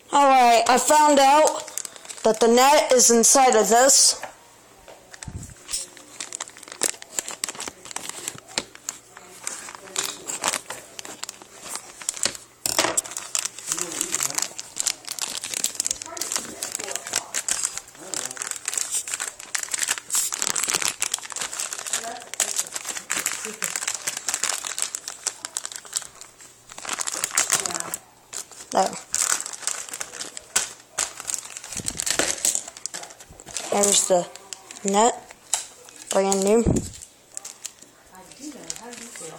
Alright, I found out that the net is inside of this. There. There's the net, brand new. How do you feel?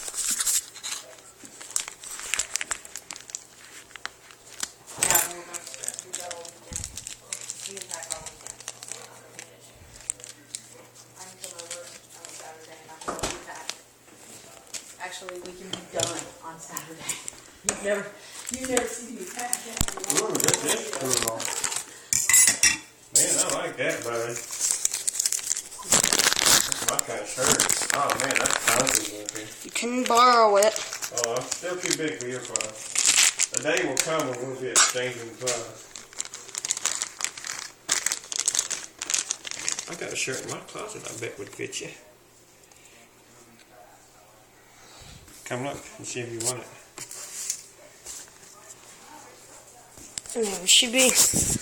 Actually, we can be done on Saturday. You've never seen me pack that. Ooh, this is cool. Man, I like that, buddy. That's my kind of shirt. Oh man, that's comfy looking. You can borrow it. Oh, it's still too big for your clothes. The day will come when we'll be exchanging clothes. I got a shirt in my closet I bet would fit you. Come look and see if you want it. There it should be.